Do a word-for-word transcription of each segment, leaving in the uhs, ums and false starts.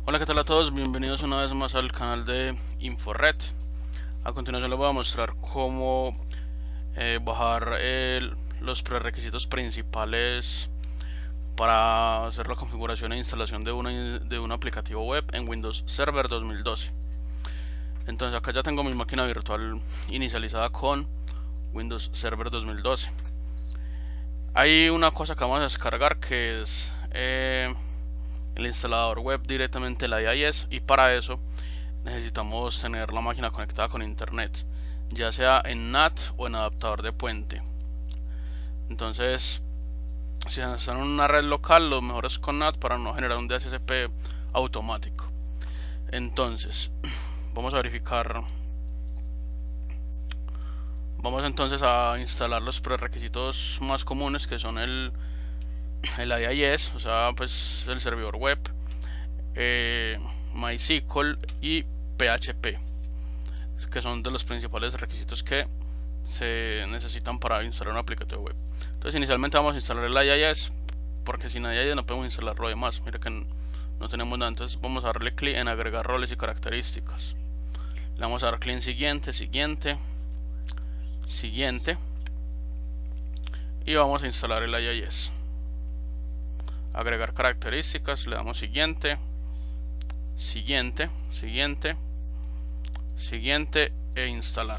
Hola, ¿qué tal a todos? Bienvenidos una vez más al canal de InfoRed. A continuación les voy a mostrar cómo eh, bajar el- los prerequisitos principales para hacer la configuración e instalación de, una, de un aplicativo web en Windows Server dos mil doce. Entonces acá ya tengo mi máquina virtual inicializada con Windows Server dos mil doce. Hay una cosa que vamos a descargar que es eh, el instalador web directamente la I I S, y para eso necesitamos tener la máquina conectada con internet, ya sea en N A T o en adaptador de puente. Entonces, si están en una red local, lo mejor es con N A T para no generar un D H C P automático. Entonces, vamos a verificar. Vamos entonces a instalar los prerequisitos más comunes, que son el, el I I S, o sea, pues el servidor web, eh, MySQL y P H P, que son de los principales requisitos que se necesitan para instalar un aplicativo web. Entonces inicialmente vamos a instalar el I I S, porque sin I I S no podemos instalar lo demás. Mira que no tenemos nada. Entonces vamos a darle clic en agregar roles y características. Le vamos a dar clic en siguiente, siguiente, siguiente, y vamos a instalar el I I S. Agregar características, le damos siguiente, siguiente, siguiente, siguiente e instalar.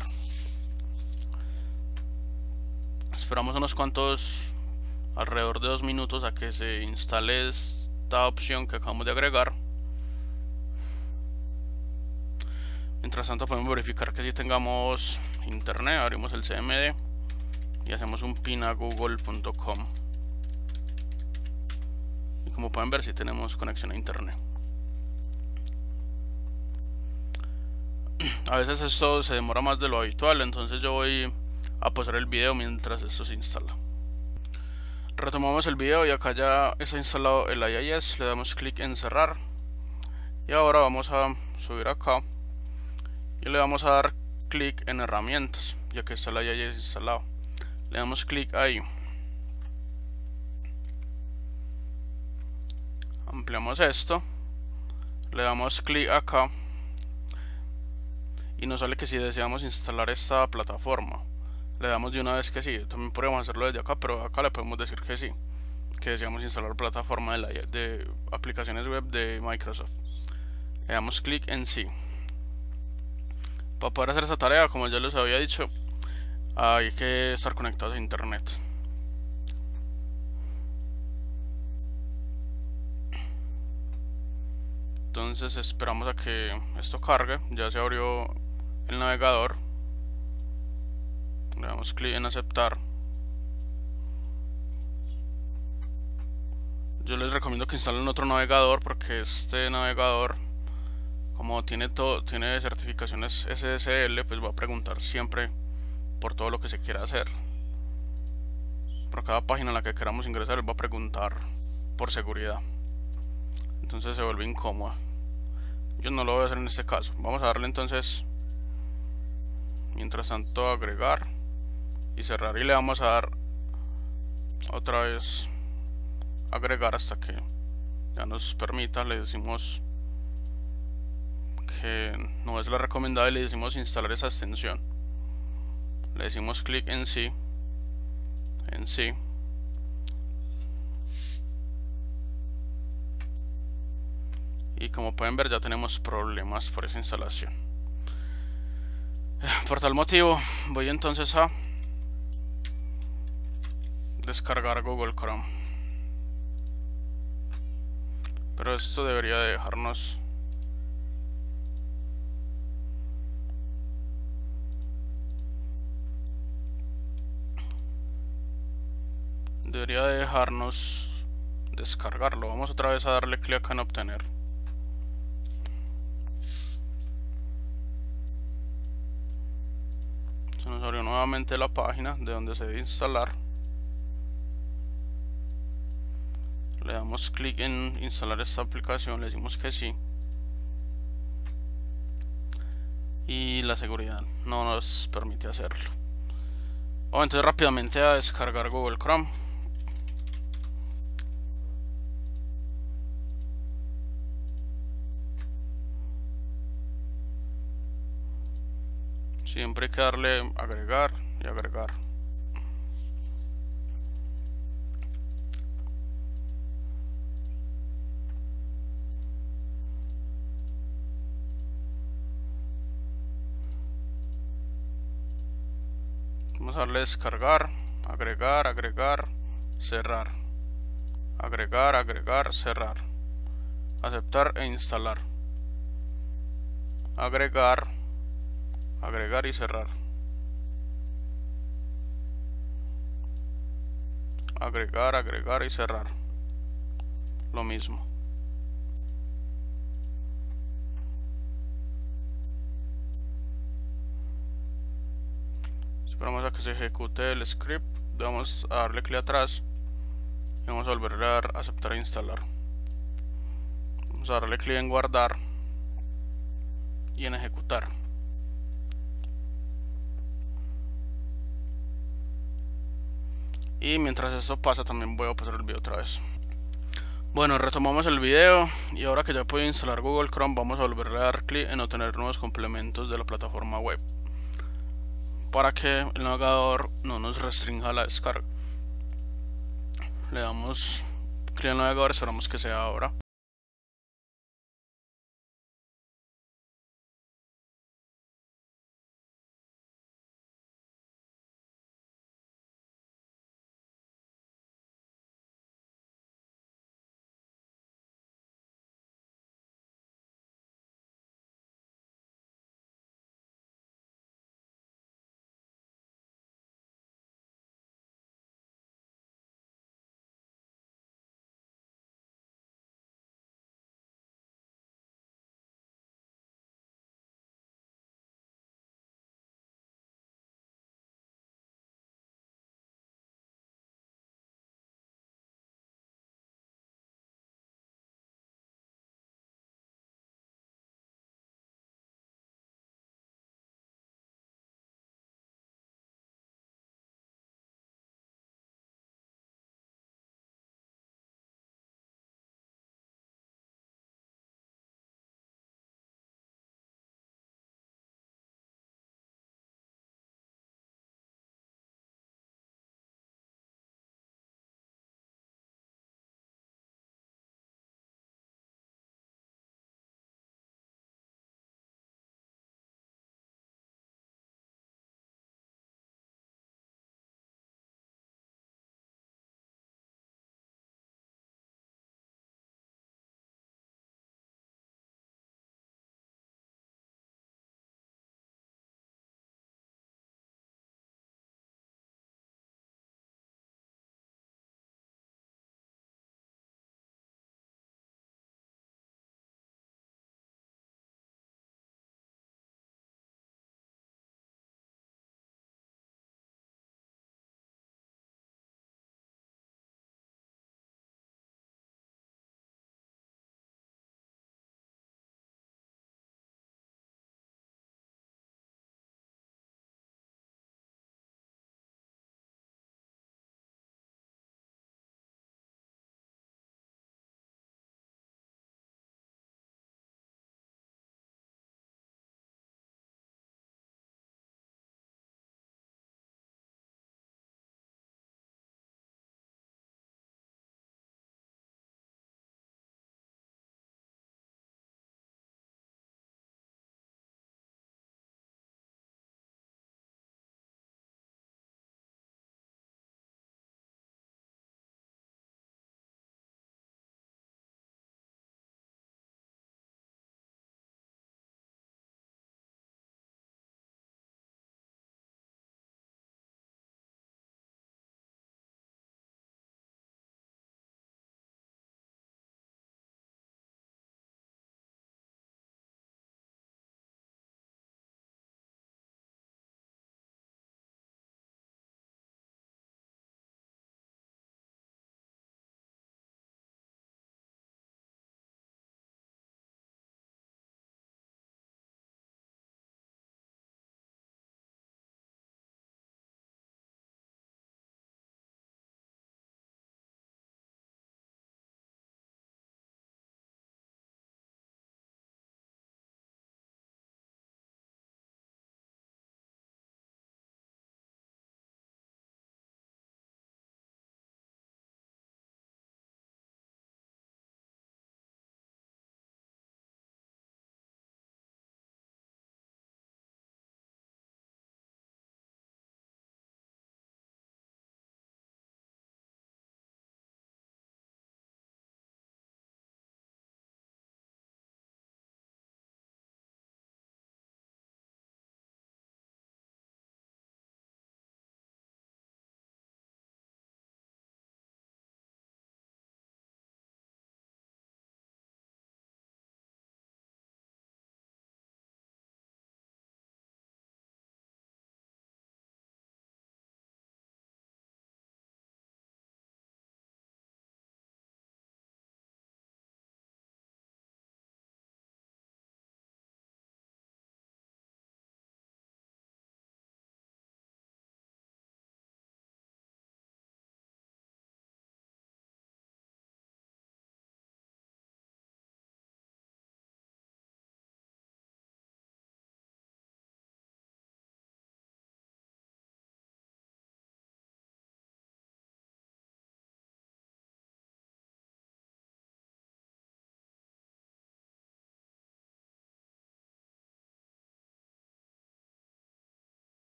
Esperamos unos cuantos, alrededor de dos minutos, a que se instale esta opción que acabamos de agregar. Mientras tanto podemos verificar que si tengamos internet. Abrimos el C M D y hacemos un pin a google punto com, y como pueden ver, si tenemos conexión a internet. A veces esto se demora más de lo habitual, entonces yo voy a pausar el video mientras esto se instala. Retomamos el video y acá ya está instalado el I I S. Le damos clic en cerrar y ahora vamos a subir acá y le vamos a dar clic en herramientas, ya que está el I I S instalado. Le damos clic ahí, ampliamos esto, le damos clic acá y nos sale que si deseamos instalar esta plataforma. Le damos de una vez que sí. También podemos hacerlo desde acá, pero acá le podemos decir que sí, que deseamos instalar plataforma de, la, de aplicaciones web de Microsoft. Le damos clic en sí. Para poder hacer esta tarea, como ya les había dicho, hay que estar conectados a internet. Entonces esperamos a que esto cargue. Ya se abrió el navegador. Le damos clic en aceptar. Yo les recomiendo que instalen otro navegador, porque este navegador, como tiene todo, tiene certificaciones S S L, pues va a preguntar siempre por todo lo que se quiera hacer. Por cada página en la que queramos ingresar, él va a preguntar por seguridad. Entonces se vuelve incómodo. Yo no lo voy a hacer en este caso. Vamos a darle entonces, mientras tanto, agregar y cerrar, y le vamos a dar otra vez agregar hasta que ya nos permita. Le decimos que no es la recomendada y le decimos instalar esa extensión. Le decimos clic en sí, en sí, y como pueden ver ya tenemos problemas por esa instalación. Por tal motivo voy entonces a descargar Google Chrome, pero esto debería de dejarnos debería de dejarnos descargarlo. Vamos otra vez a darle clic acá en obtener. Se nos abrió nuevamente la página de donde se debe instalar. Le damos clic en instalar esta aplicación, le decimos que sí, y la seguridad no nos permite hacerlo. O entonces rápidamente a descargar Google Chrome. Siempre hay que darle agregar y agregar. Vamos a darle descargar, agregar, agregar, cerrar, agregar, agregar, cerrar, aceptar e instalar, agregar, agregar y cerrar, agregar, agregar y cerrar, lo mismo. Esperamos a que se ejecute el script, vamos a darle clic atrás y vamos a volver a dar aceptar e instalar. Vamos a darle clic en guardar y en ejecutar. Y mientras esto pasa también voy a pasar el video otra vez. Bueno, retomamos el video y ahora que ya puedo instalar Google Chrome vamos a volver a dar clic en obtener nuevos complementos de la plataforma web para que el navegador no nos restrinja la descarga. Le damos clic al navegador, esperamos que sea ahora.